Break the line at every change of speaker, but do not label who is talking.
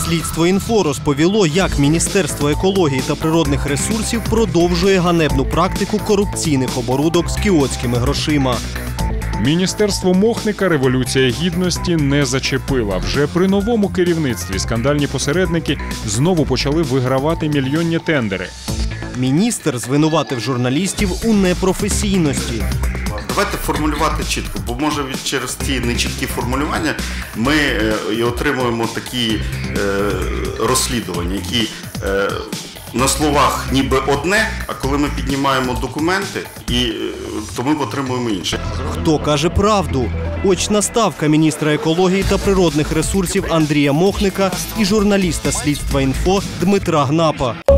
Слідство.Інфо розповіло, як Міністерство екології та природних ресурсів продовжує ганебну практику корупційних оборудок з кіотськими грошима.
Міністерство Мохника Революція Гідності не зачепила. Вже при новому керівництві скандальні посередники знову почали вигравати мільйонні тендери.
Міністр звинуватив журналістів у непрофесійності.
Давайте формулювати чітко, бо може через ті нечіткі формулювання ми і отримуємо такі розслідування, які на словах ніби одне, а коли ми піднімаємо документи, то ми отримуємо інше.
Хто каже правду? Очна ставка міністра екології та природних ресурсів Андрія Мохника і журналіста Слідства.Інфо Дмитра Гнапа.